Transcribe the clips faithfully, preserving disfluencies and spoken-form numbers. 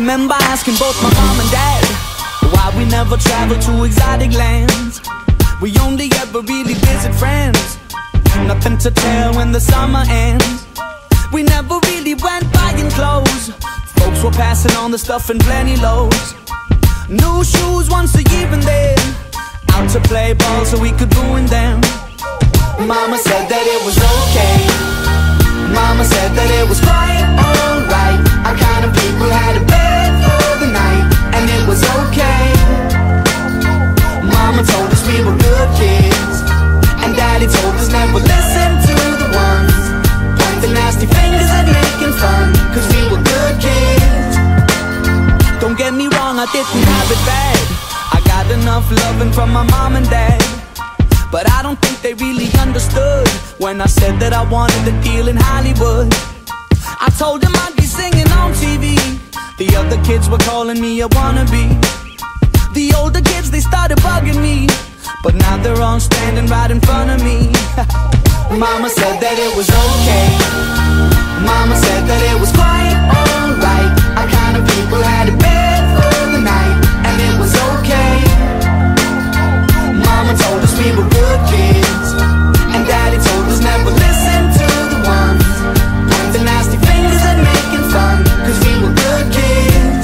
Remember asking both my mom and dad why we never traveled to exotic lands. We only ever really visit friends, nothing to tell when the summer ends. We never really went buying clothes, folks were passing on the stuff in plenty loads. New shoes once a year and then out to play ball so we could ruin them. Mama said that it was okay, Mama said that it was quite alright. Our kind of people had a bed for the night, and it was okay. Mama told us we were good kids, and Daddy told us never listen to the ones pointing nasty fingers and making fun, cause we were good kids. Don't get me wrong, I didn't have it bad. I got enough loving from my mom and dad, but I don't think they really understood when I said that I wanted a deal in Hollywood. I told them I'd be singing on T V, the other kids were calling me a wannabe. The older kids, they started bugging me, but now they're all standing right in front of me. Mama said that it was okay, Mama said that it was quite alright. Our kind of people had a bed for the night, and it was okay. Mama told us we were good kids, and Daddy told us never listen to the ones pointing nasty fingers and making fun, cause we were good kids.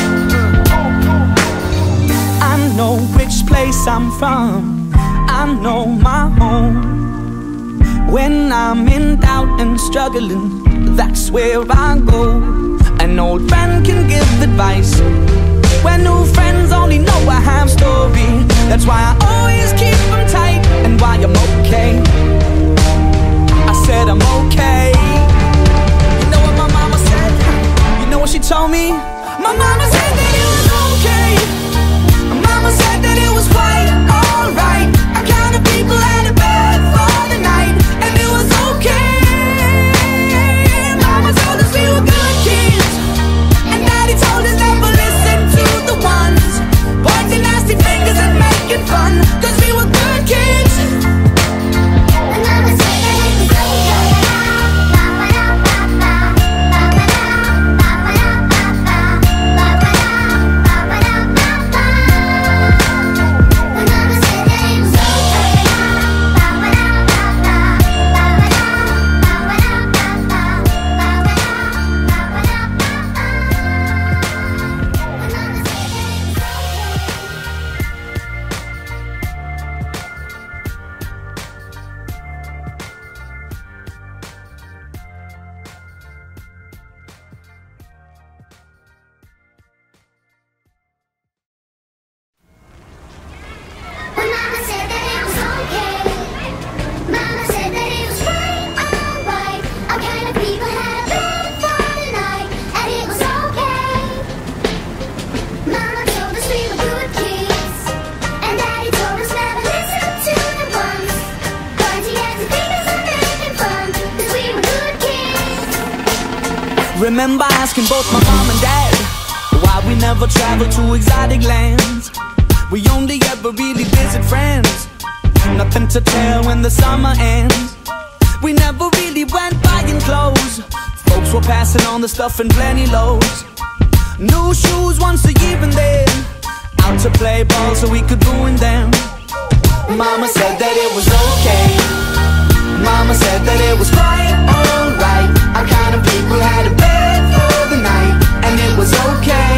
I know which place I'm from, I know my home. When I'm in doubt and struggling, that's where I go. An old friend can give advice when new friends only know a half story. That's why I always keep them tight, and why I'm okay. I said I'm okay. You know what my mama said? You know what she told me? My mama said that it was okay. My mama said that it was quite alright. Our kind of people had a bed for the night, and it was okay. Mama told us we were good kids, and Daddy told us never listen to the ones pointing nasty fingers and making fun, cause we were good kids. And Mama said that it was okay. Remember asking both my mom and dad why we never traveled to exotic lands. We only ever really visit friends, nothing to tell when the summer ends. We never really went buying clothes, folks were passing on the stuff in plenty loads. New shoes once a year and then out to play ball so we could ruin them. Mama said that it was okay, Mama said that it was quite alright. Our kind of people had a bed for the night, and it was okay.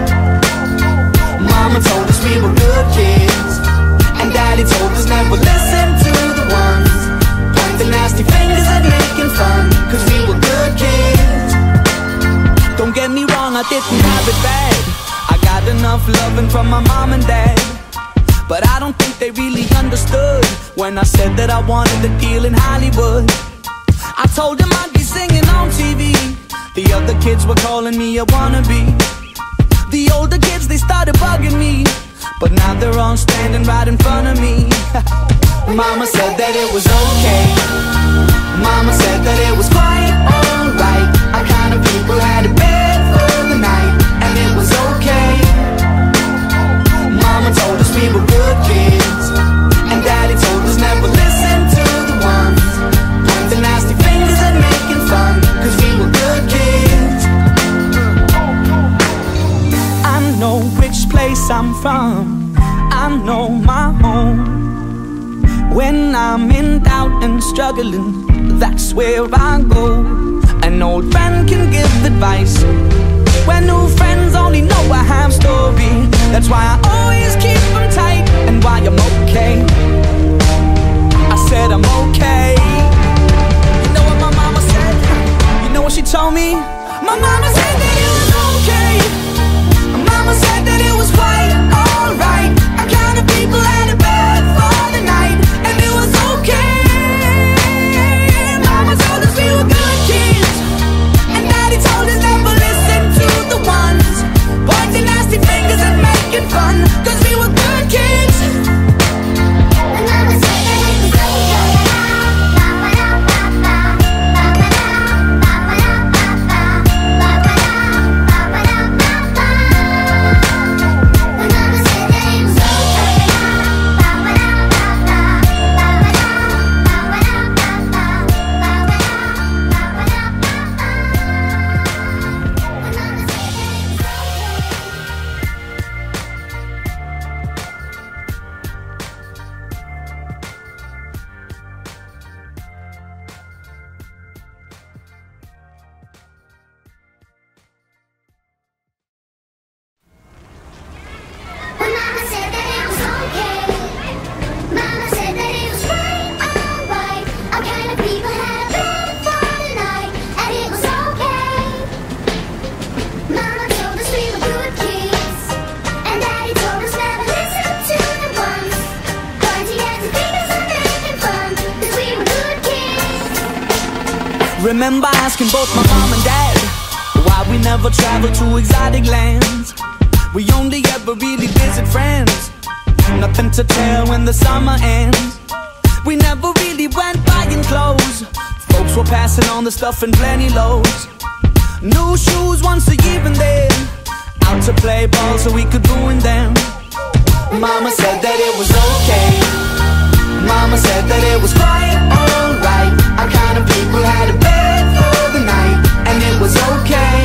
Mama told us we were good kids, and Daddy told us never listen to the ones pointing nasty fingers and making fun, cause we were good kids. Don't get me wrong, I didn't have it bad. I got enough loving from my mom and dad, but I don't think they really understood when I said that I wanted a deal in Hollywood. I told them I'd be singing on T V, the other kids were calling me a wannabe. The older kids, they started bugging me, but now they're all standing right in front of me. Mama said that it was okay, Mama said that it was quite alright. Our kind of people had a bed for the night, and it was okay. Mama told us we were good kids, and Daddy told us never listen to the ones pointing nasty fingers and making fun, cause we were good kids. When I'm in doubt and struggling, that's where I go. An old friend can give advice when new friends only know a half story. That's why I always keep them tight, and why I'm okay. I said I'm okay. You know what my mama said? You know what she told me? My mama said that it was okay. My mama said that it was quite alright. I kind of people had it bad for the night, and it was okay. Mama told us we were good kids, and Daddy told us never listen to the ones pointing nasty fingers and making fun, cause we were good kids. And Mama said that it was okay. Remember asking both my mom and dad why we never traveled to exotic lands. We only ever really visit friends, nothing to tell when the summer ends. We never really went buying clothes, folks were passing on the stuff in plenty loads. New shoes once a year and then out to play ball so we could ruin them. Mama said that it was okay. Mama said that it was quite alright. Our kind of people had a bed for the night, and it was okay.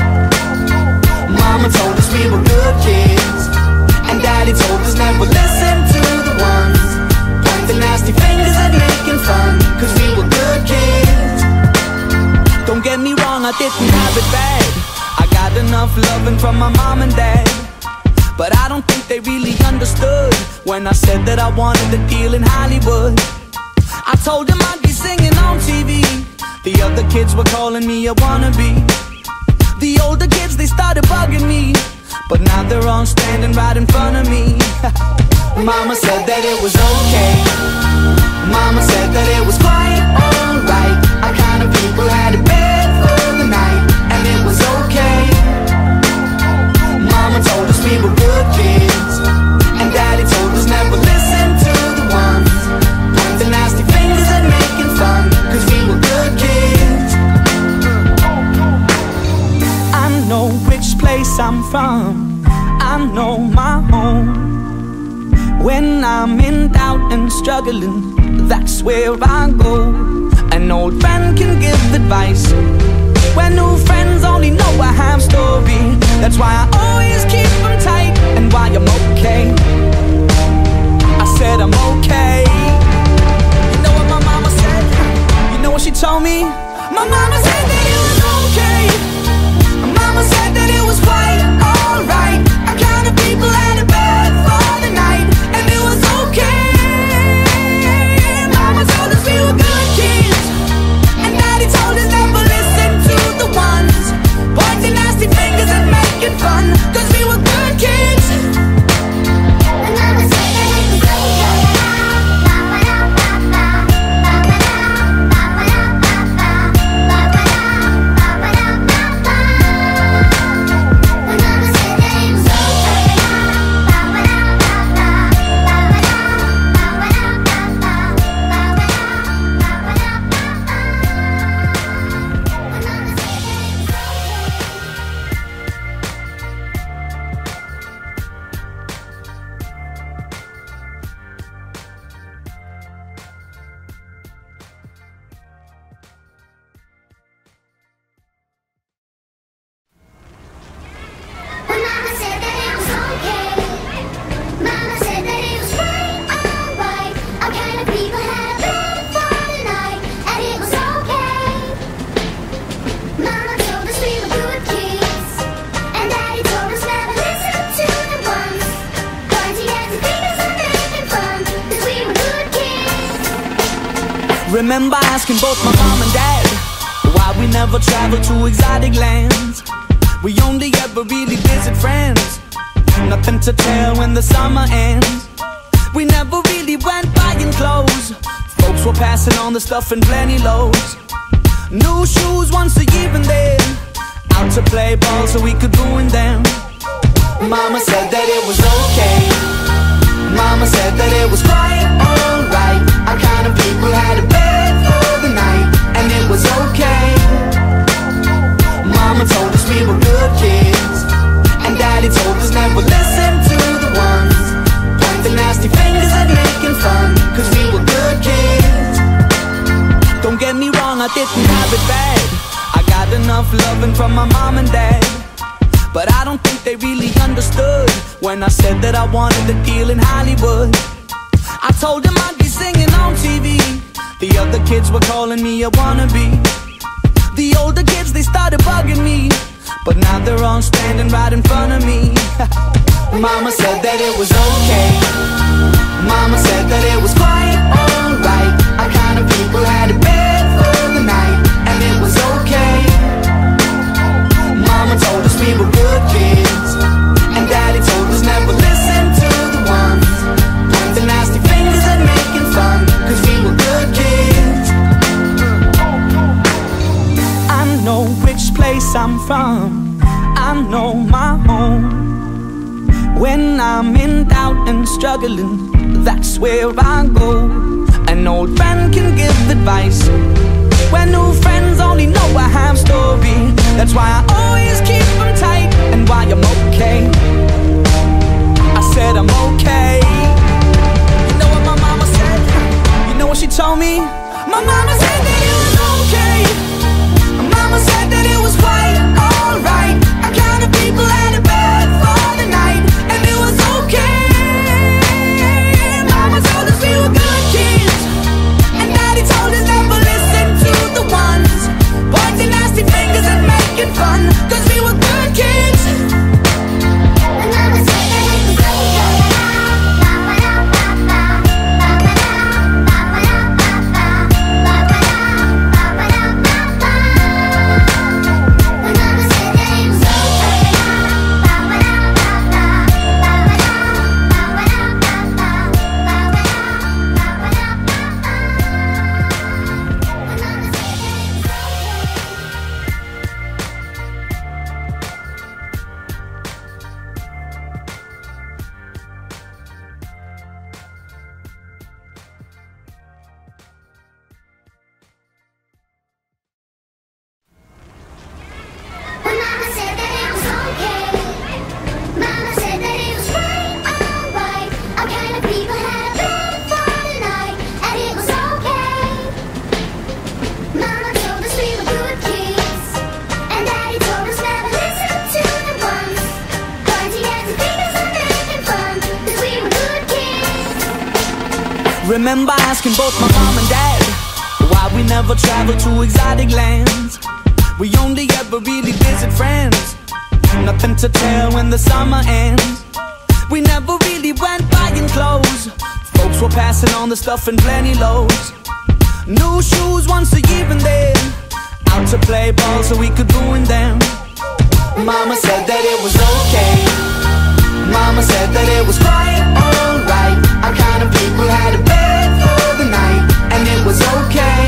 Mama told us we were good kids, and Daddy told us never listen to the ones pointing nasty fingers and making fun, cause we were good kids. Don't get me wrong, I didn't have it bad. I got enough loving from my mom and dad, but I don't think they really understood when I said that I wanted a deal in Hollywood. I told them I'd be singing on T V. The other kids were calling me a wannabe. The older kids, they started bugging me, but now they're all standing right in front of me. Mama said that it was okay. Mama said that it was quite alright. Our kind of people had it bad for the night, and it was okay. Mama told us we were good kids, and Daddy told us never listen to the ones pointing nasty fingers and making fun, cause we were good kids. I know which place I'm from, I know my home. When I'm in doubt and struggling, that's where I go. An old friend can give advice when new friends only know a half story. That's why I always keep them tight, and why I'm okay. I said I'm okay. You know what my mama said? You know what she told me? My mama said that it was okay. My mama said that it was quite alright. Our kind of people had it bad for the night, and it was okay. Mama told us we were good kids, and Daddy told us never listen to the ones pointing nasty fingers and making fun, cause we were good kids. Remember asking both my mom and dad why we never traveled to exotic lands. We only ever really visit friends, nothing to tell when the summer ends. We never really went buying clothes, folks were passing on the stuff in plenty loads. New shoes once a year and then out to play ball so we could ruin them. Mama said that it was okay, Mama said that it was quite alright. Our kind of people had a bed for the night, and it was okay. Mama told us we were good kids, and Daddy told us never listen to the ones pointing nasty fingers at making fun, cause we were good kids. Don't get me wrong, I didn't have it bad. I got enough loving from my mom and dad, but I don't think they really understood when I said that I wanted a deal in Hollywood. I told them I'd be singing on T V, the other kids were calling me a wannabe. The older kids, they started bugging me, but now they're all standing right in front of me. Mama said that it was okay, Mama said that it was quite alright. Our kind of people had a bed for the night, and it was okay. Mama told us we were good kids, and Daddy told us never listen to the ones pointing nasty fingers and making fun, cause we were good kids. I know which place I'm from, I know my home. When I'm in doubt and struggling, that's where I go. An old friend can give advice when new friends only know a half story. That's why I always keep them tight, and why I'm okay. I said I'm okay. You know what my mama said? You know what she told me? My mama said that it was okay. My mama said that it was quite alright. Our kind of people had a bed for the night, and it was okay. Mama told us we were good kids, and Daddy told us never listen to the ones pointing nasty fingers and making fun, cause we were good kids. And Mama said that it was okay. Remember asking both my mom and dad why we never traveled to exotic lands. We only ever really visit friends, nothing to tell when the summer ends. We never really went buying clothes, folks were passing on the stuff in plenty loads. New shoes once a year and then out to play ball so we could ruin them. Mama said that it was okay, Mama said that it was quite alright. Our kind of people had a bed for the night, and it was okay.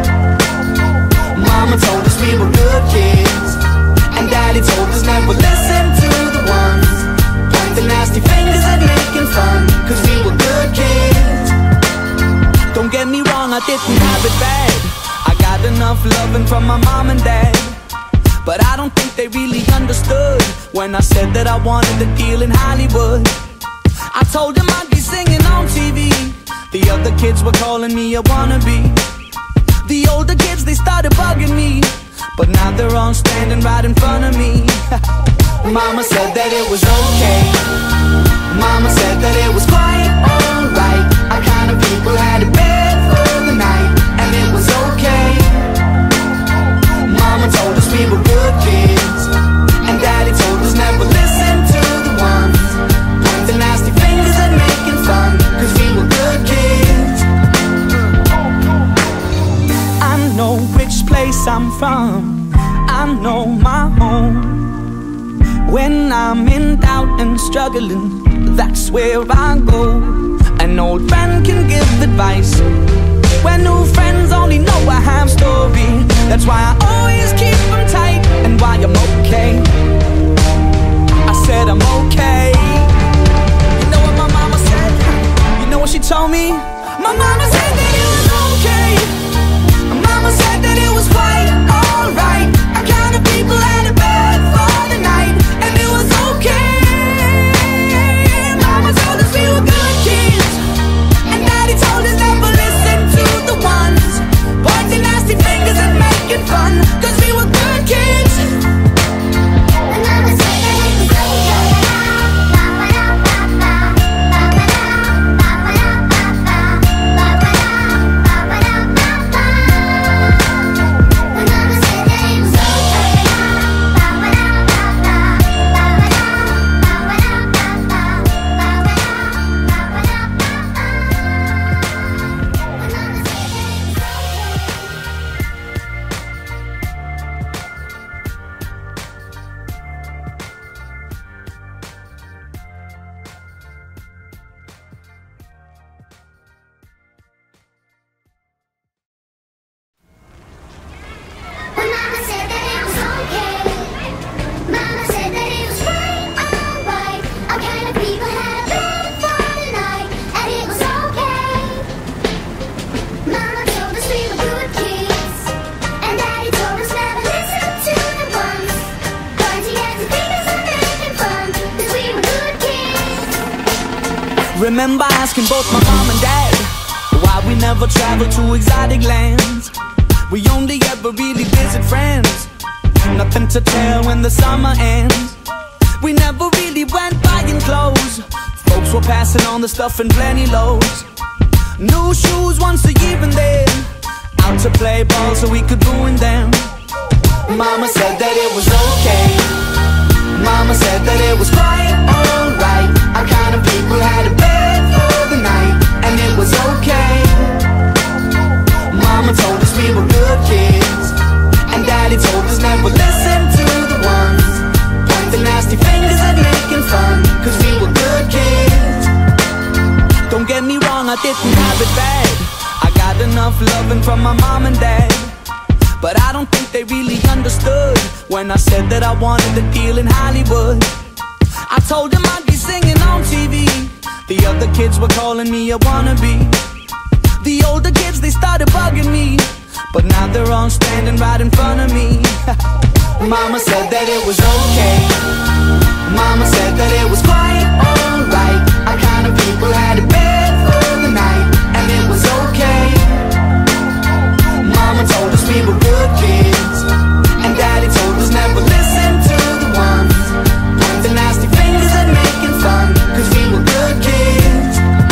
Mama told us we were good kids, and Daddy told us never listen to the ones pointing nasty fingers at making fun, cause we were good kids. Don't get me wrong, I didn't have it bad. I got enough loving from my mom and dad, but I don't think they really understood when I said that I wanted a deal in Hollywood. I told them I'd be singing on T V, the other kids were calling me a wannabe. The older kids, they started bugging me, but now they're all standing right in front of me. Mama said that it was okay, Mama said that it was quite alright. Our kind of people had a bed for the night, and it was okay. Mama told us we were good kids, and Daddy told us never listen to the ones pointing nasty fingers and making fun, cause we were good kids. place I'm from, I know my home. When I'm in doubt and struggling, that's where I go. An old friend can give advice when new friends only know a half story. That's why I always keep them tight, and why I'm okay. I said I'm okay. You know what my mama said? You know what she told me? My mama said that it was okay. My mama said that it was quite alright. I counted people had it bad for the night, and it was okay. Mama told us we were good kids, and Daddy told us never listen to the ones pointing nasty fingers and making fun, cause we were good kids. And Mama said that it was okay. Remember asking both my mom and dad why we never traveled to exotic lands. We only ever really visit friends, nothing to tell when the summer ends. We never really went buying clothes, folks were passing on the stuff in plenty loads. New shoes once a year and then out to play ball so we could ruin them. Mama said that it was okay. Mama said that it was quite alright. Our kind of people had a bed for the night, and it was okay. Mama told us we were good kids, and Daddy told us never listen to the ones pointing nasty fingers and making fun, cause we were good kids. Don't get me wrong, I didn't have it bad. I got enough loving from my mom and dad, but I don't think they really understood when I said that I wanted a deal in Hollywood. I told them I'd be singing on T V, the other kids were calling me a wannabe. The older kids, they started bugging me, but now they're all standing right in front of me. Mama said that it was okay. Mama said that it was quite alright. Our kind of people had it bad for the night, and it was okay. Mama told us we were good kids, and Daddy told us never listen to the ones pointing nasty fingers and making fun, cause we were good kids.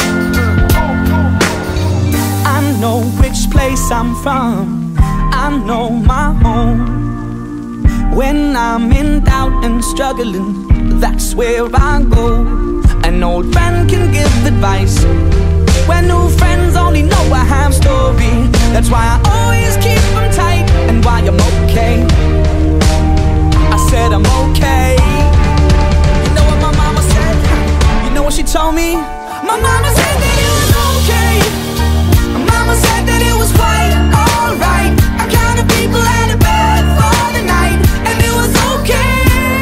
I know which place I'm from, I know my home. When I'm in doubt and struggling, that's where I go. An old friend can give advice when new friends only know a half story. That's why I always keep them tight, and why I'm okay. I said I'm okay. You know what my mama said? You know what she told me? My mama said that it was okay. My mama said that it was quite alright. Our kind of people had it bad for the night, and it was okay.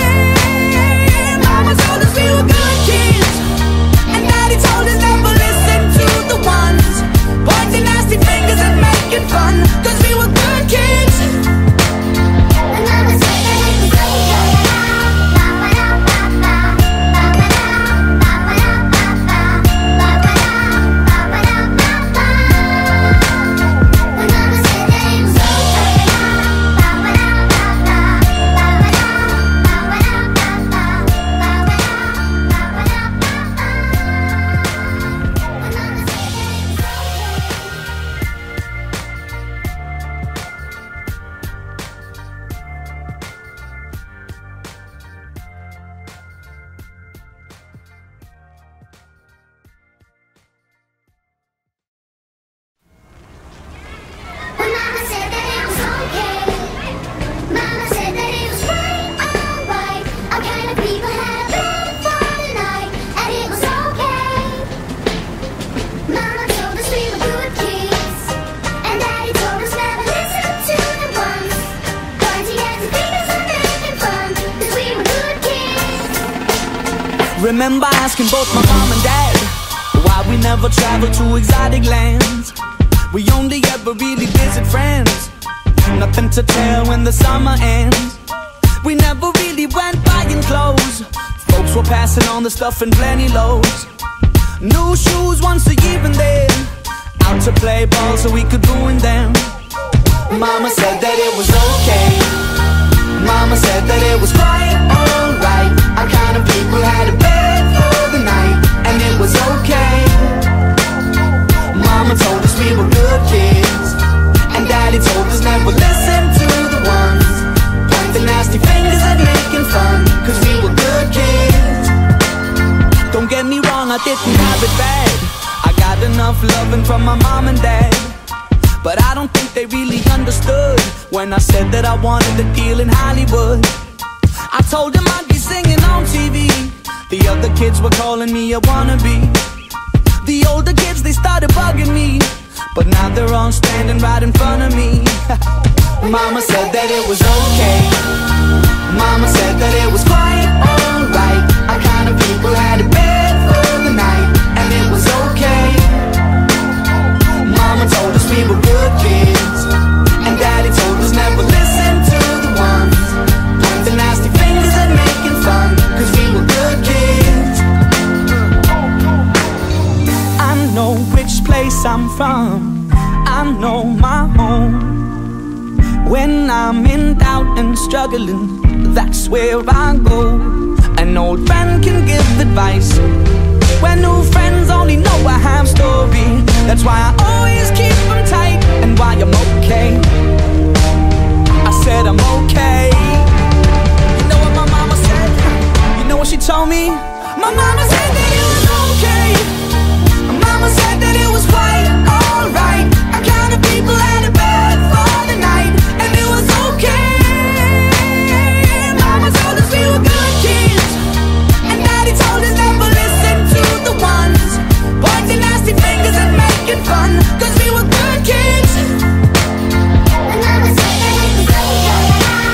Mama told us we were good kids, and Daddy told us never listen to the ones pointing nasty fingers and making fun, cause we were good kids. And Mama said that it was okay. Mama Remember asking both my mom and dad why we never traveled to exotic lands. We only ever really visit friends, nothing to tell when the summer ends. We never really went buying clothes, folks were passing on the stuff in plenty loads. New shoes once a year and then out to play ball so we could ruin them. Mama said that it was okay, Mama said that it was quite alright. Our kind of people had a bed for the night, and it was okay. Mama told us we were good kids, and Daddy told us never listen to the ones pointing nasty fingers at making fun, cause we were good kids. Don't get me wrong, I didn't have it bad. I got enough loving from my mom and dad, but I don't think they really understood when I said that I wanted a deal in Hollywood. I told them I'd be singing on T V, the other kids were calling me a wannabe. The older kids, they started bugging me, but now they're all standing right in front of me. Mama said that it was okay, Mama said that it was quite alright. Our kind of people had a bed for the night, and it was okay. Mama told us we were good kids, and Daddy told us never listen to the ones pointing nasty fingers at making fun, cause we were good kids. I know which place I'm from, I know my home. When I'm in doubt and struggling, that's where I go. An old friend can give advice when new friends only know a half story. That's why I always keep them tight, and why I'm okay. I said I'm okay. You know what my mama said? You know what she told me? My mama said that it was okay, my mama said that it was quite alright. Our kind of people had a bed for the night, and it was okay. Mama told us we were good kids, and Daddy told us never listen to the ones pointing nasty fingers and making fun, cause we were good kids. And Mama said that it was okay.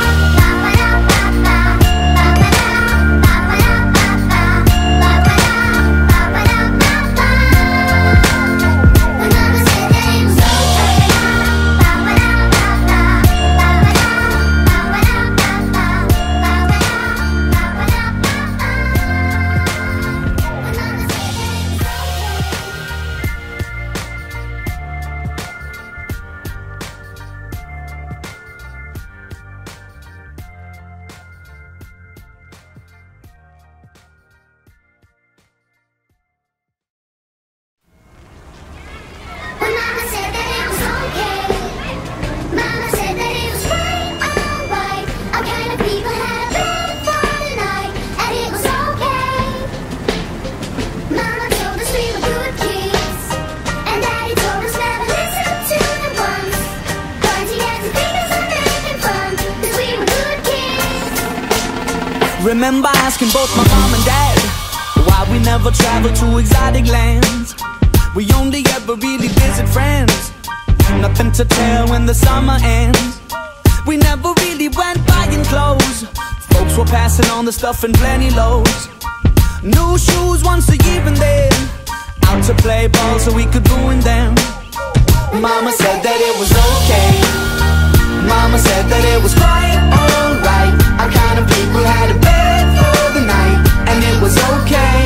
Remember asking both my mom and dad why we never traveled to exotic lands. We only ever really visit friends, nothing to tell when the summer ends. We never really went buying clothes, folks were passing on the stuff in plenty loads. New shoes once a year and then out to play ball so we could ruin them. Mama said that it was okay, Mama said that it was quite alright. Our kind of people had a bed for the night, and it was okay.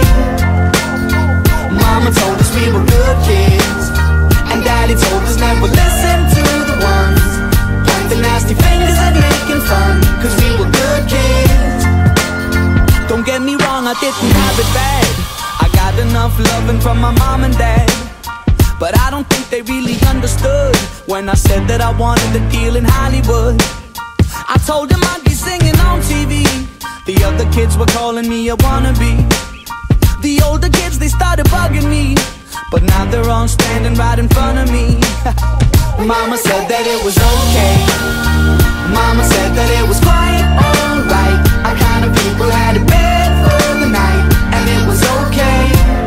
Mama told us we were good kids, and Daddy told us never listen to the ones pointing nasty fingers at making fun, cause we were good kids. Don't get me wrong, I didn't have it bad. I got enough loving from my mom and dad, but I don't think they really understood when I said that I wanted a deal in Hollywood. I told them I'd be singing on T V, the other kids were calling me a wannabe. The older kids, they started bugging me, but now they're all standing right in front of me. Mama said that it was okay, Mama said that it was quite alright. Our kind of people had a bed for the night, and it was okay.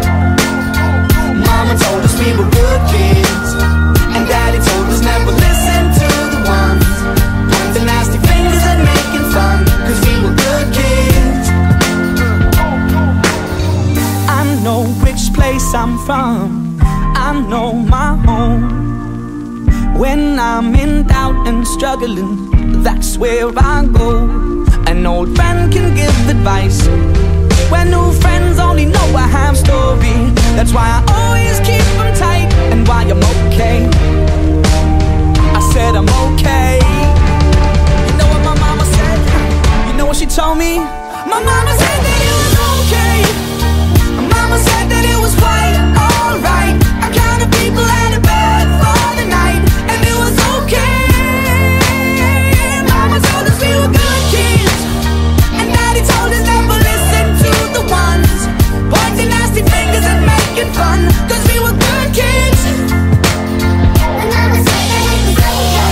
Mama told us we were good kids, and Daddy told us never listen to the ones pointing nasty fingers at making fun, cause we were good kids. know my home. When I'm in doubt and struggling, that's where I go. An old friend can give advice when new friends only know a half story. That's why I always keep them tight, and why I'm okay. I said I'm okay. You know what my mama said? You know what she told me? My mama said that it was okay. My mama said that it was quite alright. I counted people had a bed for the night, and it was okay. Mama told us we were good kids, and Daddy told us never listen to the ones pointing nasty fingers and making fun, cause we were good kids. And Mama said that it was okay.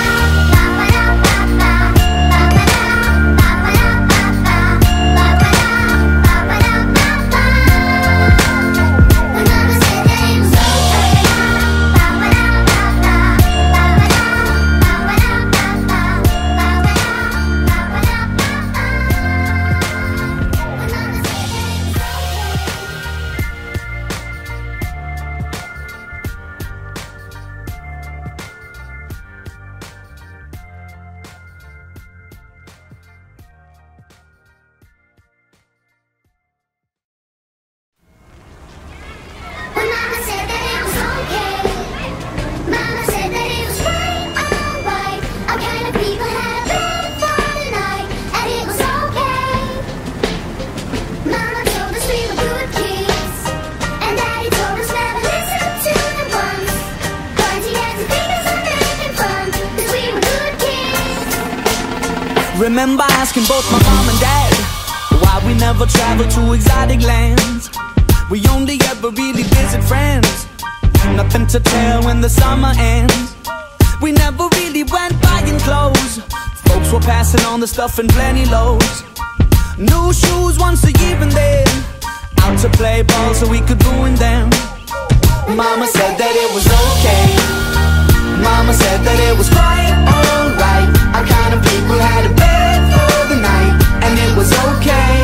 Remember asking both my mom and dad why we never traveled to exotic lands. We only ever really visit friends, nothing to tell when the summer ends. We never really went buying clothes, folks were passing on the stuff in plenty loads. New shoes once a year and then out to play ball so we could ruin them. Mama said that it was okay. Mama said that it was quite alright. Our kind of people had a bed for the night, and it was okay.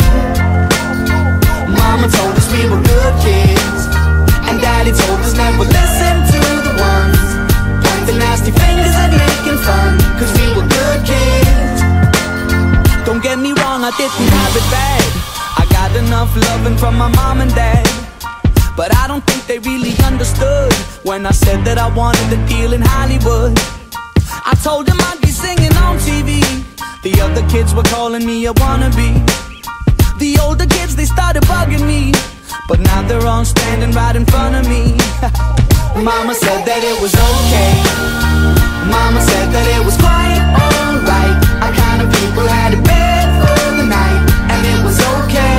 Mama told us we were good kids, and Daddy told us never listen to the ones pointing nasty fingers and making fun, cause we were good kids. Don't get me wrong, I didn't have it bad. I got enough loving from my mom and dad, but I don't think they really understood when I said that I wanted a deal in Hollywood. I told them I'd be singing on T V. The other kids were calling me a wannabe. The older kids, they started bugging me, but now they're all standing right in front of me. Mama said that it was okay. Mama said that it was quite alright. Our kind of people had a bed for the night, and it was okay.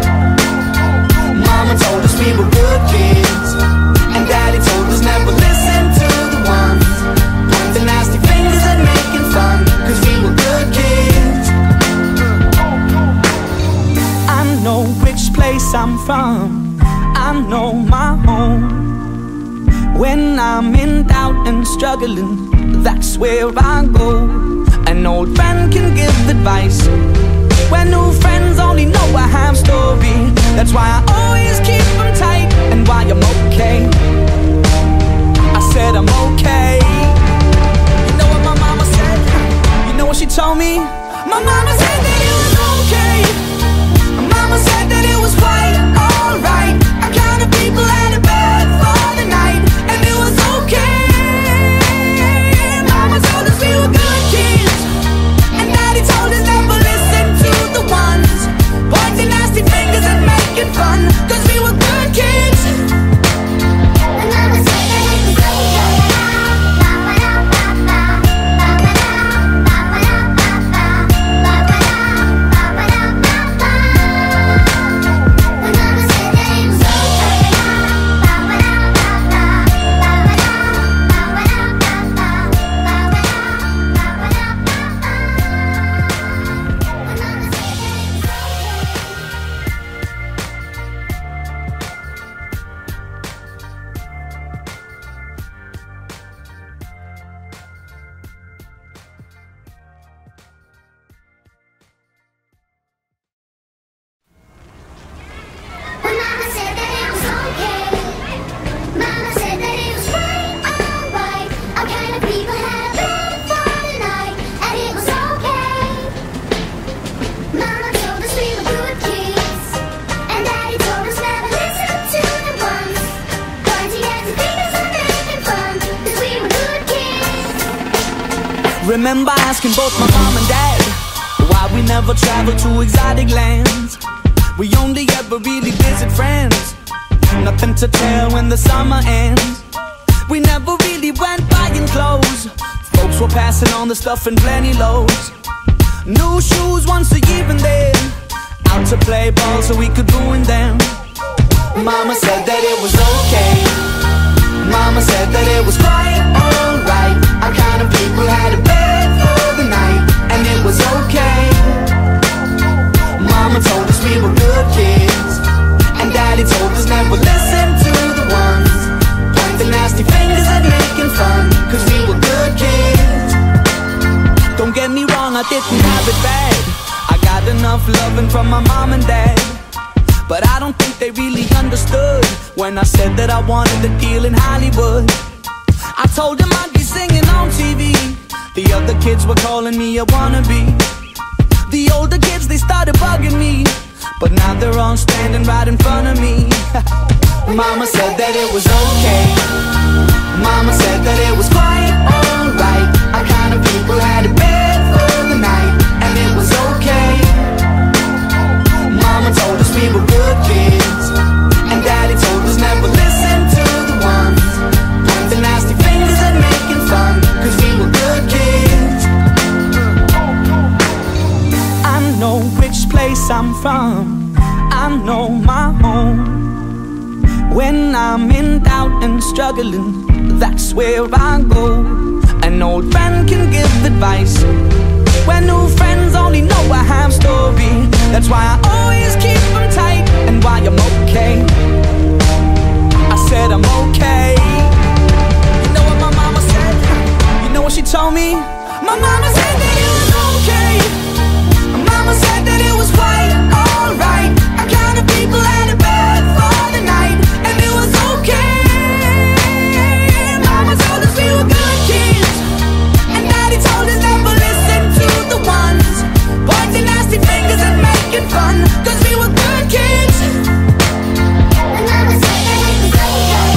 Mama told us we were good kids, and Daddy told us never listen to the ones pointing nasty fingers and making fun, cause we were good kids. I know which place I'm from, I know my home. When I'm in doubt and struggling, that's where I go. An old friend can give advice when new friends only know a half story. That's why I always keep them tight, and why I'm okay. I said I'm okay. You know what my mama said? You know what she told me? My mama said that it was okay. My mama said that it was quite alright. Our kind of people had a bed for the night, and it was okay. Mama told us we were good kids, and Daddy told us never listen to the ones pointing nasty fingers and making fun, cause we were good kids. Remember asking both my mom and dad why we never traveled to exotic lands. We only ever really visit friends, nothing to tell when the summer ends. We never really went buying clothes, folks were passing on the stuff in plenty loads. New shoes once a year and then out to play ball so we could ruin them. Mama said that it was okay, Mama said that it was quite alright. Our kind of people had a bed for the night, and it was okay. Mama told us we were good kids, and Daddy told us never listen to the ones pointing nasty fingers at making fun, cause we were good kids. Don't get me wrong, I didn't have it bad. I got enough loving from my mom and dad, but I don't think they really understood when I said that I wanted a deal in Hollywood. I told them I'd be singing on T V, the other kids were calling me a wannabe. The older kids, they started bugging me, but now they're all standing right in front of me. Mama said that it was okay, Mama said that it was quite alright. Our kind of people had a bed for the night, and it was okay. Mama told us we were good kids, and Daddy told us never listen to the ones pointing nasty fingers at making fun, cause we were good kids. I know which place I'm from, I know my home. When I'm in doubt and struggling, that's where I go. An old friend can give advice when new friends only know a half story. That's why I always keep them tight, and why I'm okay. I said I'm okay. You know what my mama said? You know what she told me? My mama said that it was okay. My mama said that it was quite alright. Our kind of people had a bed for the night, and it was okay. Mama told us we were good kids, and Daddy told us never listen to the ones pointing nasty fingers and making fun, cause we were good kids. And Mama said that it was okay.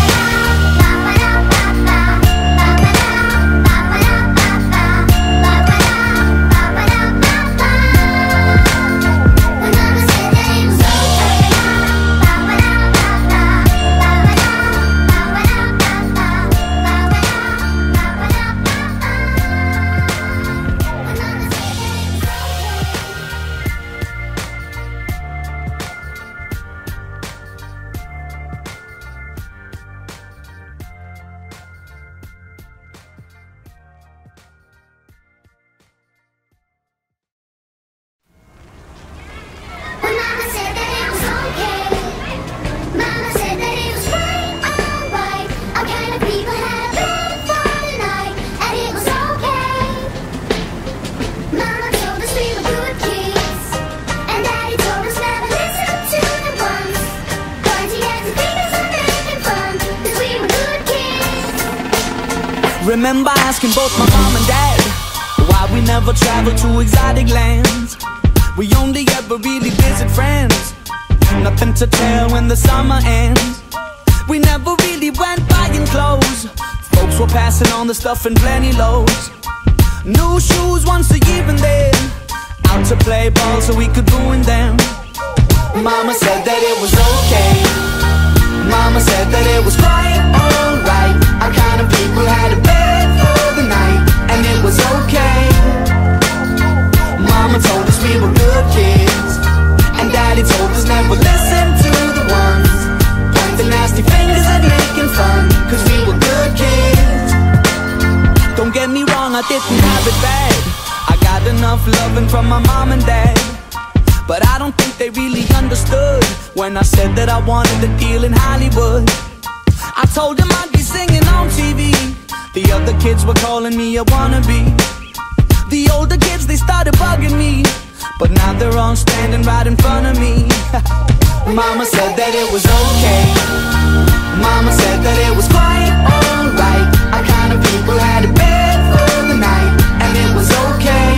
Remember asking both my mom and dad why we never traveled to exotic lands. We only ever really visit friends, nothing to tell when the summer ends. We never really went buying clothes, folks were passing on the stuff in plenty loads. New shoes once a year and then out to play ball so we could ruin them. Mama said that it was okay, Mama said that it was quite alright. Our kind of people had a bed for the night, and it was okay. Mama told us we were good kids, and Daddy told us never listen to the ones pointing nasty fingers at making fun, cause we were good kids. Don't get me wrong, I didn't have it bad. I got enough loving from my mom and dad, but I don't think they really understood when I said that I wanted a deal in Hollywood. I told them I'd be singing on T V, the other kids were calling me a wannabe. The older kids, they started bugging me, but now they're all standing right in front of me. Mama said that it was okay, Mama said that it was quite alright. Our kind of people had a bed for the night, and it was okay.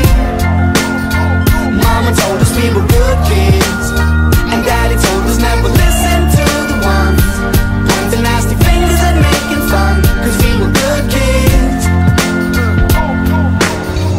Mama told us we were good kids, and Daddy told us never listen to the ones pointing nasty fingers at making fun, cause we were good kids.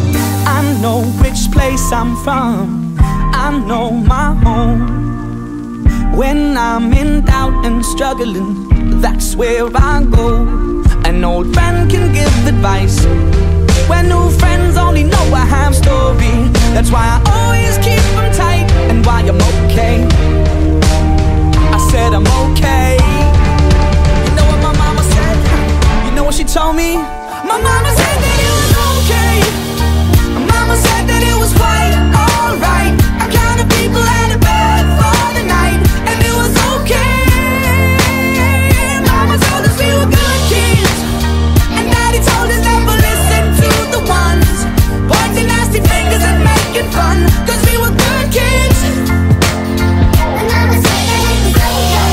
from, I know my home. When I'm in doubt and struggling, that's where I go. An old friend can give advice when new friends only know a half story. That's why I always keep them tight, and why I'm okay. I said I'm okay. You know what my mama said? You know what she told me? My mama said that it was okay. My mama said that it was quite alright. I counted people had a bed for the night, and it was okay. Mama told us we were good kids, and Daddy told us never listen to the ones pointing nasty fingers and making fun, cause we were good kids. And Mama said that it was okay.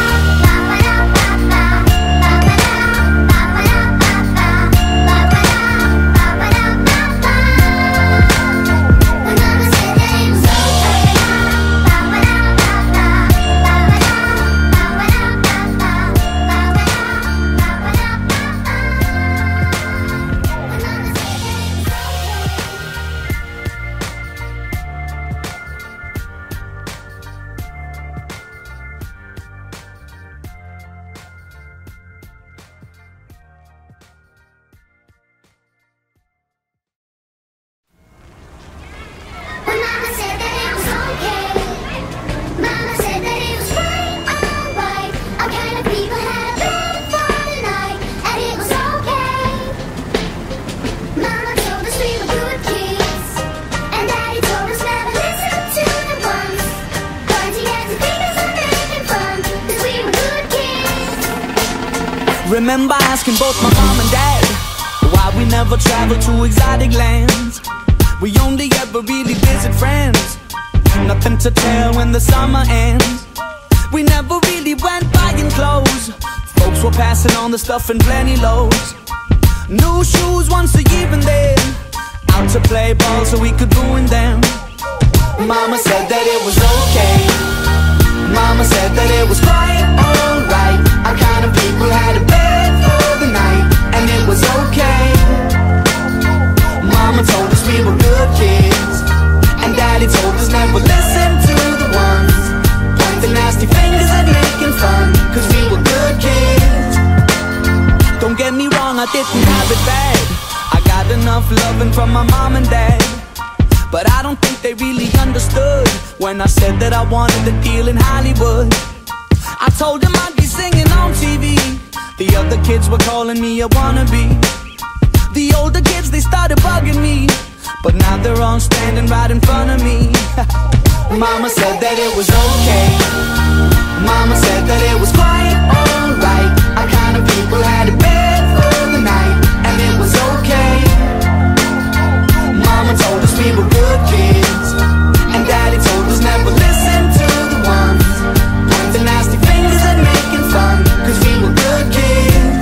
Remember asking both my mom and dad why we never traveled to exotic lands. We only ever really visit friends, nothing to tell when the summer ends. We never really went buying clothes, folks were passing on the stuff in plenty loads. New shoes once a year and then out to play ball so we could ruin them. Mama said that it was okay. Mama said that it was quite alright. Our kind of people had a bed for the night, and it was okay. Mama told us we were good kids, and Daddy told us never listen to the ones pointing nasty fingers and making fun, cause we were good kids. Don't get me wrong, I didn't have it bad. I got enough loving from my mom and dad, but I don't think they really understood when I said that I wanted a deal in Hollywood. I told them I'd be singing on T V, the other kids were calling me a wannabe. The older kids, they started bugging me, but now they're all standing right in front of me. Mama said that it was okay. Mama said that it was quite alright. Our kind of people had a bed for the night, and it was okay. Mama told us we were good kids, and Daddy told us never listen to the ones pointing nasty fingers and making fun, cause we were good kids.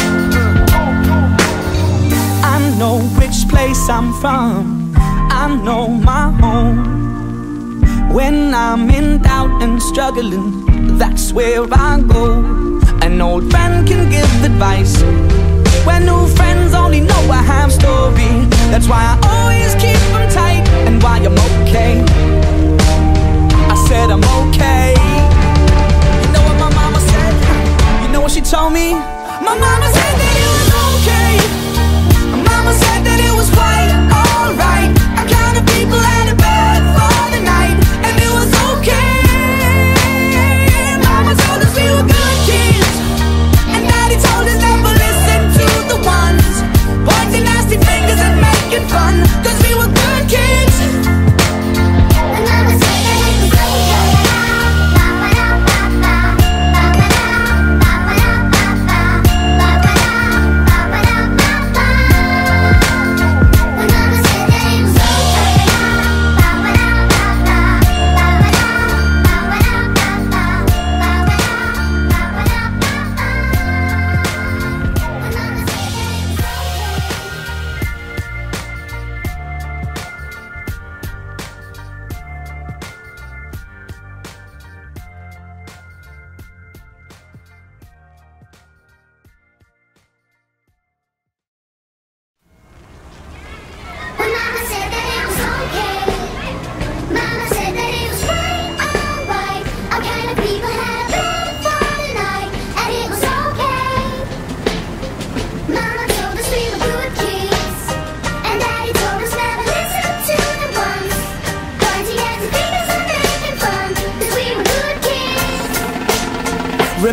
I know which place I'm from, I know my home. When I'm in doubt and struggling, that's where I go. An old friend can give advice when new friends only know a half story. That's why I always keep them tight, and why I'm okay. I said I'm okay. You know what my mama said? You know what she told me? My mama said that it was okay. My mama said that it was quite alright. Our kind of people had a bed for the night, and it was okay. Mama told us we were good kids, and Daddy told us never listen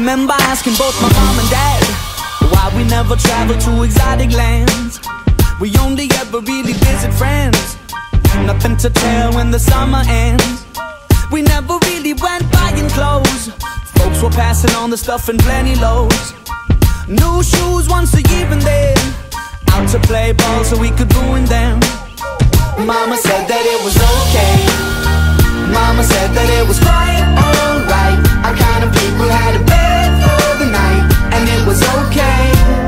Remember asking both my mom and dad why we never traveled to exotic lands. We only ever really visit friends, nothing to tell when the summer ends. We never really went buying clothes, folks were passing on the stuff in plenty loads. New shoes once a year and then out to play ball so we could ruin them. Mama said that it was okay, Mama said that it was quite alright. Our kind of people had a bed for the night, and it was okay.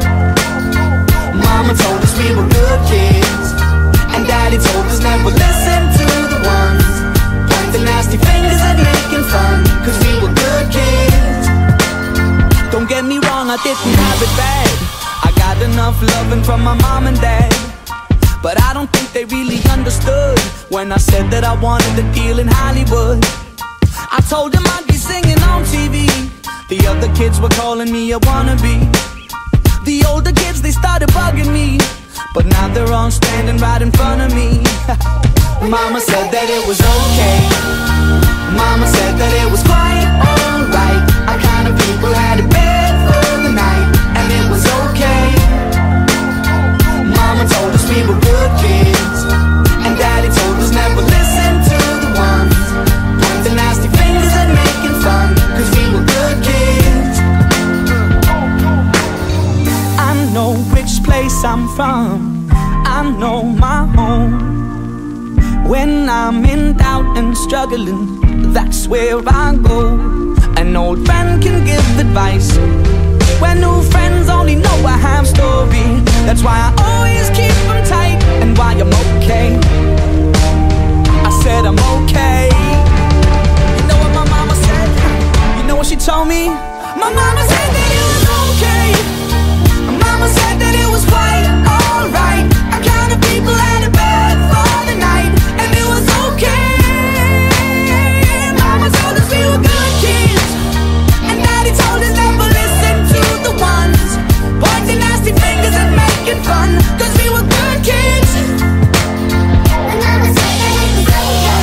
Mama told us we were good kids, and Daddy told us never listen to the ones pointing nasty fingers at making fun, cause we were good kids. Don't get me wrong, I didn't have it bad. I got enough loving from my mom and dad, but I don't think they really understood when I said that I wanted a deal in Hollywood. I told them I'd be singing on T V, the other kids were calling me a wannabe. The older kids, they started bugging me, but now they're all standing right in front of me. Mama said that it was okay, Mama said that it was quite alright. Our kind of people had a bed for the night, and it was okay. Mama told us we were good kids, and Daddy told us never listen to the ones pointing nasty fingers and making fun, cause we were good kids. I know which place I'm from, I know my home. When I'm in doubt and struggling, that's where I go. An old friend can give advice when new friends only know a half story. That's why I always keep them tight, and why I'm okay. I said I'm okay. You know what my mama said? You know what she told me? My mama said that it was okay. My mama said that it was quite alright. Our kind of people had a bed for the night, and it was okay. Mama told us we were good kids, and Daddy told us never listen to the ones pointing nasty fingers and making fun, cause we were good kids. And Mama said that it was okay.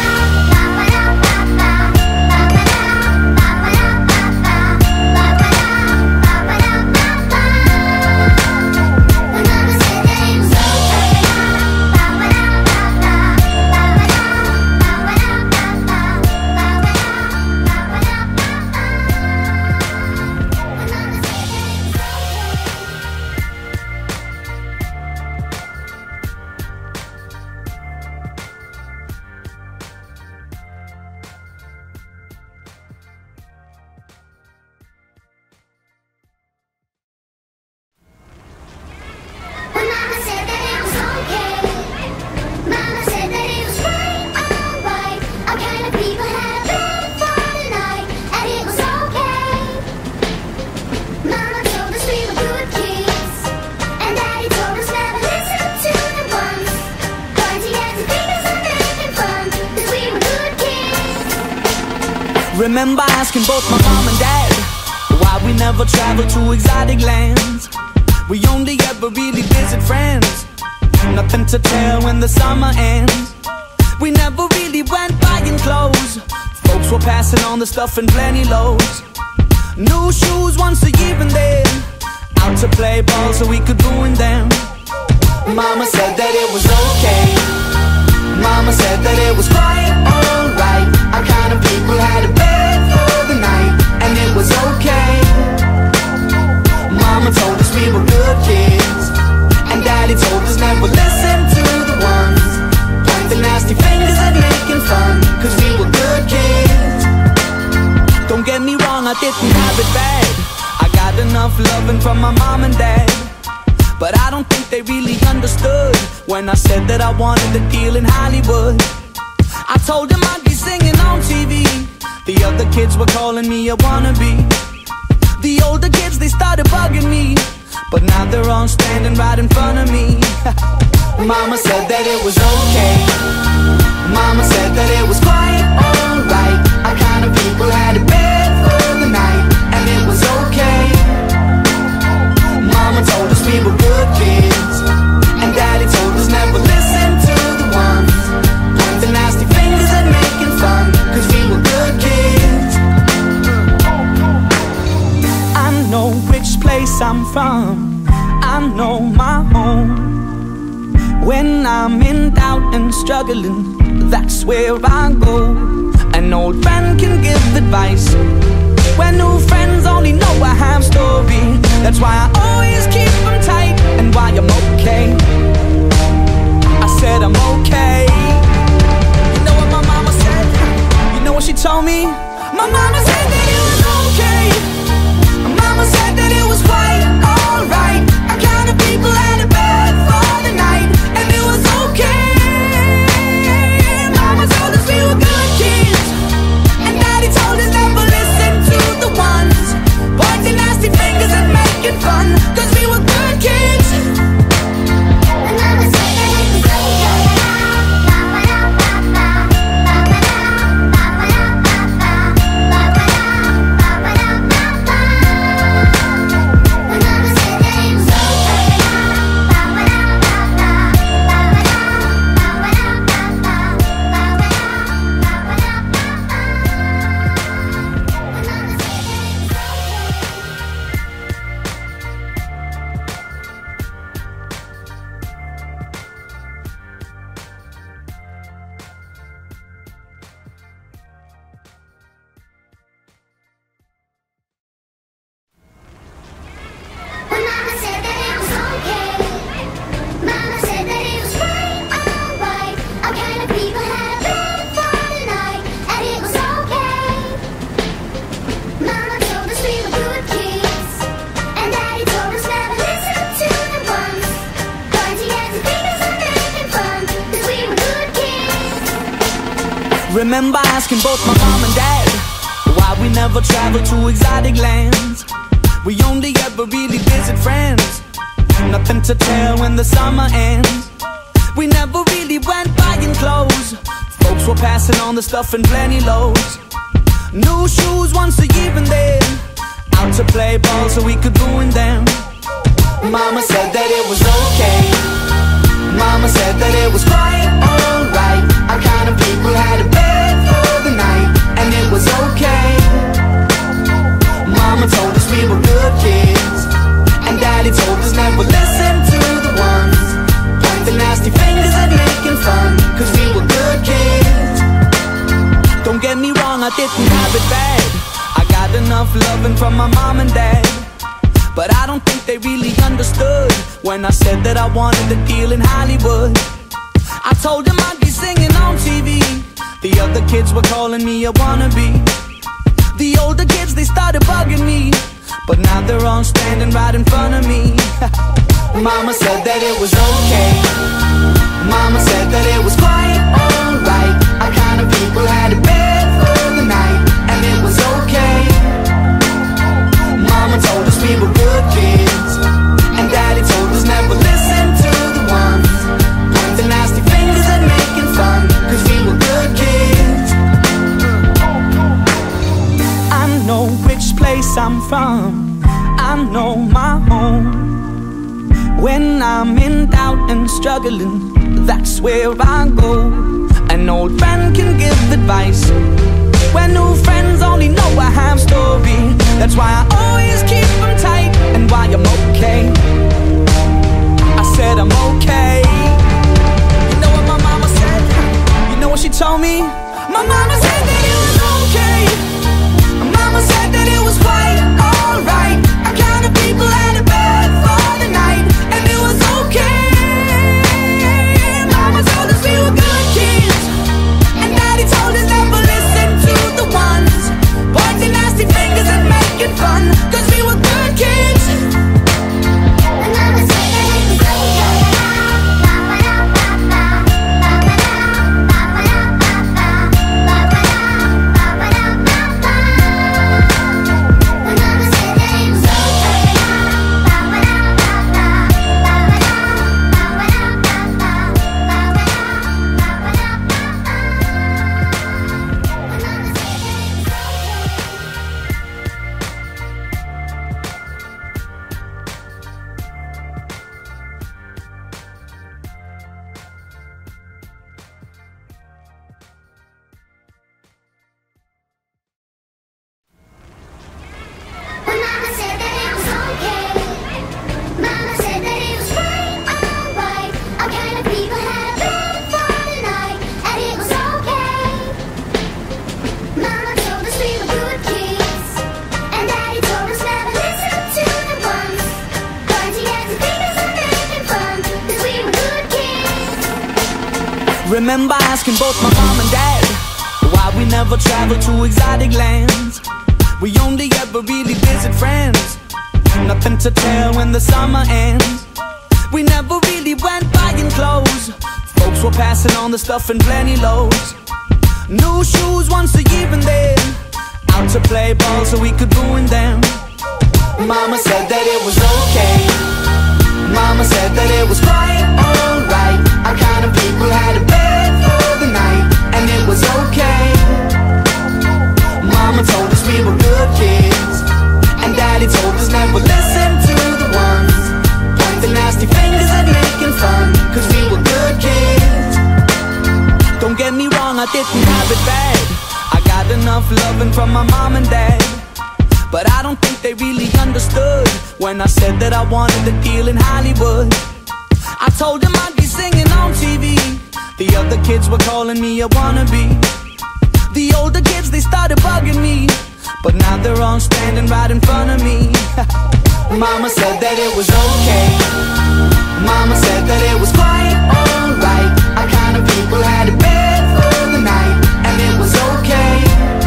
Remember asking both my mom and dad why we never traveled to exotic lands. We only ever really visit friends, nothing to tell when the summer ends. We never really went buying clothes, folks were passing on the stuff in plenty loads. New shoes once a year and then out to play ball so we could ruin them. Mama said that it was okay, Mama said that it was quite alright. Our kind of people had a bed for the night, and it was okay. Mama told us we were good kids, and Daddy told us never listen to the ones pointing nasty fingers and making fun, cause we were good kids. Don't get me wrong, I didn't have it bad. I got enough loving from my mom and dad, but I don't think they really understood when I said that I wanted a deal in Hollywood. I told them I'd be singing on T V, the other kids were calling me a wannabe. The older kids, they started bugging me, but now they're all standing right in front of me. Mama said that it was okay, Mama said that it was quite alright. Our kind of people had a bed for the night, and it was okay. Mama told us we were good kids, and Daddy told us never listen to the ones pointing nasty fingers and making fun, cause we were good kids. When I'm in doubt and struggling, that's where I go. An old friend can give advice when new friends only know a half story. That's why I always keep them tight, and why I'm okay. I said I'm okay. You know what my mama said? You know what she told me? My mama said that it was okay. My mama said that it was quite alright. I counted people had a bed for the night, and it was okay. Mama told us we were good kids, and Daddy told us never listen to the ones pointing nasty fingers and making fun, cause we were good kids. And Mama said that it was okay. Remember asking both my mom and dad why we never traveled to exotic lands. We only ever really visit friends, nothing to tell when the summer ends. We never really went buying clothes, folks were passing on the stuff in plenty loads. New shoes once a year and then out to play ball so we could ruin them. Mama said that it was okay. Mama said that it was quite alright. Our kind of people had a bed for the night, and it was okay. Mama told us we were good kids, and Daddy told us never listen to the ones pointing nasty fingers and making fun, cause we were good kids. Don't get me wrong, I didn't have it bad. I got enough loving from my mom and dad, but I don't think they really understood when I said that I wanted a deal in Hollywood. I told them I'd be singing on T V, the other kids were calling me a wannabe. The older kids, they started bugging me, but now they're all standing right in front of me. Mama said that it was okay. Mama said that it was quite alright. Our kind of people had a bed for the night, and it was okay. Mama told us we were good kids, and Daddy told us never listen to the ones pointing nasty fingers and making fun, cause we were good kids. I know which place I'm from, I know my home. When I'm in doubt and struggling, that's where I go. An old friend can give advice when new friends only know a half story. That's why I always keep them tight, and why I'm okay. I said I'm okay. You know what my mama said? You know what she told me? My mama said that it was okay. My mama said that it was quite alright. Our kind of people had a bed for the night, and it was okay. Mama told us we were good kids, and Daddy told us never listen to the ones pointing nasty fingers and making fun, cause we were good kids. Remember asking both my mom and dad why we never traveled to exotic lands. We only ever really visit friends, nothing to tell when the summer ends. We never really went buying clothes, folks were passing on the stuff in plenty loads. New shoes once a year and then out to play ball so we could ruin them. Mama said that it was okay, Mama said that it was quite alright. Our kind of people had a bed for the night, and it was okay. Mama told us we were good kids, and Daddy told us never listen to the ones pointing nasty fingers at making fun, cause we were good kids. Don't get me wrong, I didn't have it bad. I got enough loving from my mom and dad, but I don't think they really understood when I said that I wanted a deal in Hollywood. I told them I'd be singing on T V, the other kids were calling me a wannabe. The older kids, they started bugging me, but now they're all standing right in front of me. Mama said that it was okay, Mama said that it was quite alright. Our kind of people had a bed for the night, and it was okay.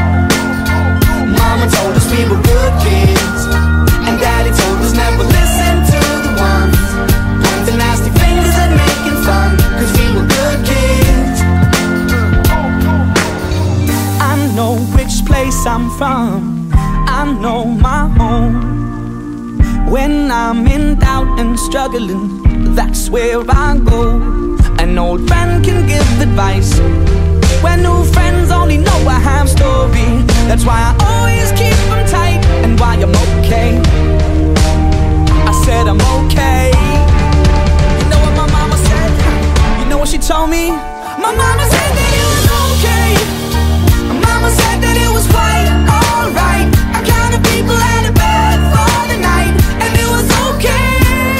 Mama told us we were good kids, and Daddy told us never listen to the ones pointing nasty fingers and making fun, cause we were good kids. I know which place I'm from, I know my home. When I'm in doubt and struggling, that's where I go. An old friend can give advice when new friends only know a half story. That's why I always keep them tight, and why I'm okay. I said I'm okay. You know what my mama said? You know what she told me? My mama said that it was okay. My mama said that it was quite alright. Our kind of people had a bed for the night, and it was okay.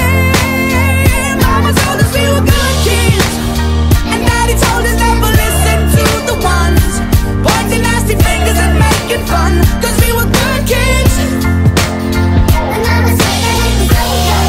Mama told us we were good kids, and Daddy told us never listen to the ones pointing nasty fingers and making fun, cause we were good kids. And Mama said that it was okay.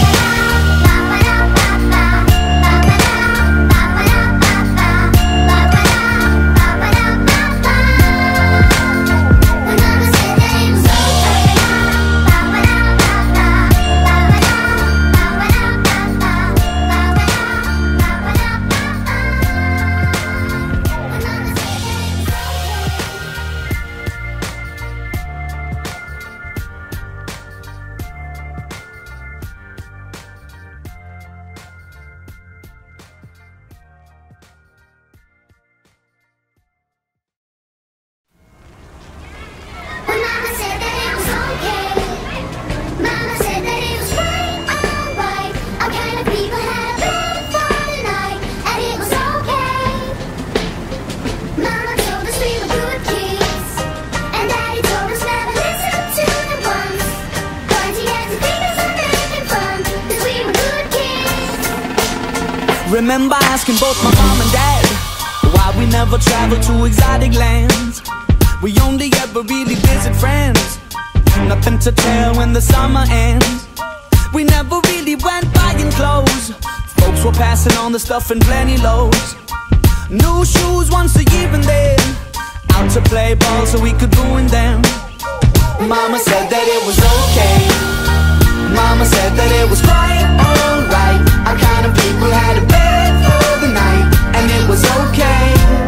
Remember asking both my mom and dad why we never traveled to exotic lands. We only ever really visit friends, nothing to tell when the summer ends. We never really went buying clothes, folks were passing on the stuff in plenty loads. New shoes once a year and then out to play ball so we could ruin them. Mama said that it was okay, Mama said that it was quite alright. Our kind of people had a bed for the night, and it was okay.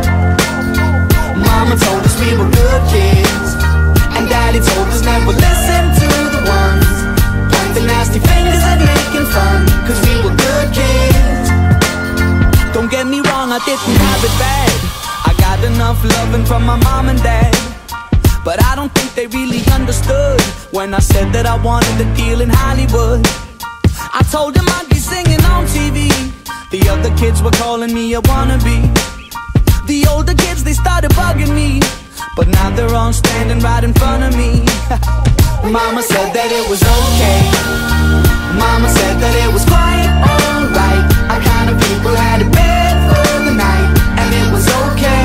Mama told us we were good kids, and Daddy told us never listen to the ones pointing nasty fingers at making fun, cause we were good kids. Don't get me wrong, I didn't have it bad. I got enough loving from my mom and dad, but I don't think they really understood when I said that I wanted a deal in Hollywood. I told them I'd be singing on T V, the other kids were calling me a wannabe. The older kids, they started bugging me, but now they're all standing right in front of me. Mama said that it was okay, Mama said that it was quite alright. Our kind of people had a bed for the night, and it was okay.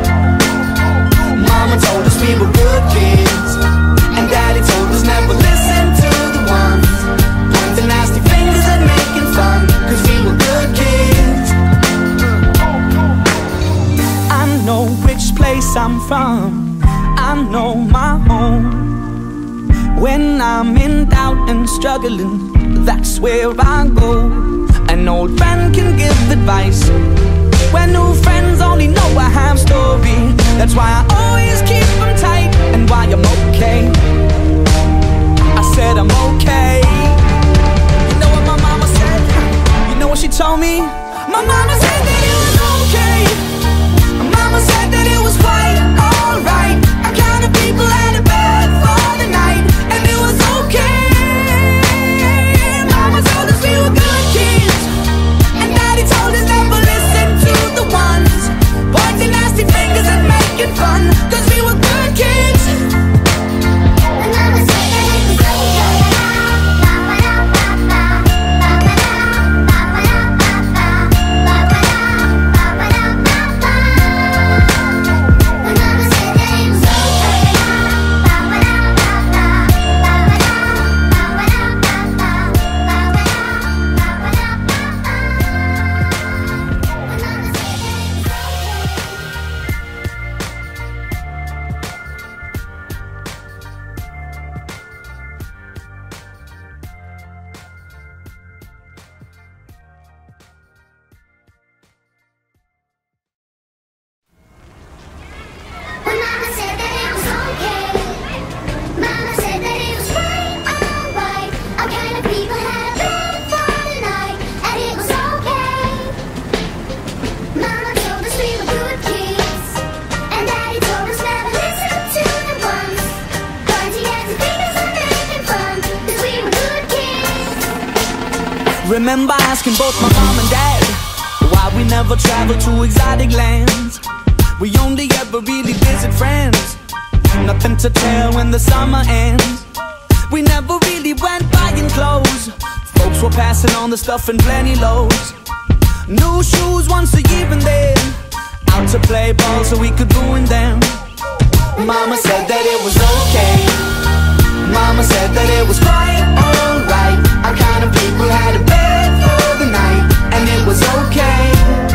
Mama told us we were good kids, and Daddy told us never listen to the ones pointing nasty fingers and making fun, cause we were good kids. place I'm from, I know my home. When I'm in doubt and struggling, that's where I go. An old friend can give advice when new friends only know a half story. That's why I always keep them tight, and why I'm okay. I said I'm okay. You know what my mama said? You know what she told me? My mama said that it was okay. My mama said that it was quite alright. I counted people had a bed for the night, and it was okay. Mama told us we were good kids, and Daddy told us never listen to the ones pointing nasty fingers and making fun, cause we were good kids. And Mama said that it was okay. Remember asking both my mom and dad why we never traveled to exotic lands. We only ever really visit friends, nothing to tell when the summer ends. We never really went buying clothes, folks were passing on the stuff in plenty loads. New shoes once a year and then out to play ball so we could ruin them. Mama said that it was okay. Mama said that it was quite alright. Our kind of people had a bed for the night, and it was okay.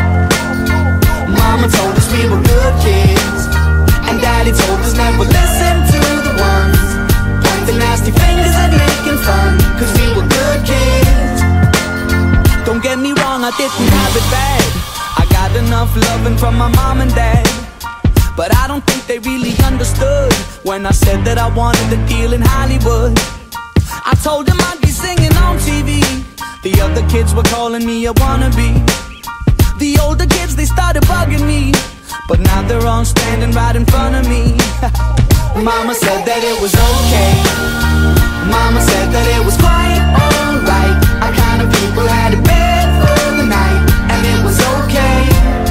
Mama told us we were good kids, and Daddy told us never listen to the ones pointing nasty fingers and making fun, cause we were good kids. Don't get me wrong, I didn't have it bad. I got enough loving from my mom and dad, but I don't think they really understood when I said that I wanted a deal in Hollywood. I told them I'd be singing on T V. The other kids were calling me a wannabe. The older kids, they started bugging me, but now they're all standing right in front of me. Mama said that it was okay. Mama said that it was quite alright. Our kind of people had a bed for the night, and it was okay.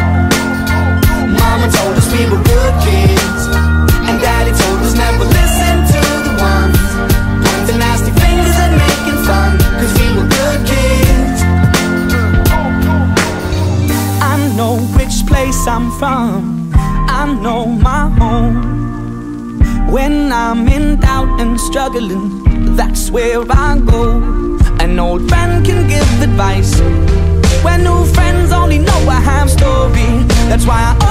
Mama told us we were good kids, and Daddy told us never listen to the ones pointing nasty fingers and making fun, cause we were good kids. I know which place I'm from, I know my home. When I'm in doubt and struggling, that's where I go. An old friend can give advice when new friends only know a half story. That's why I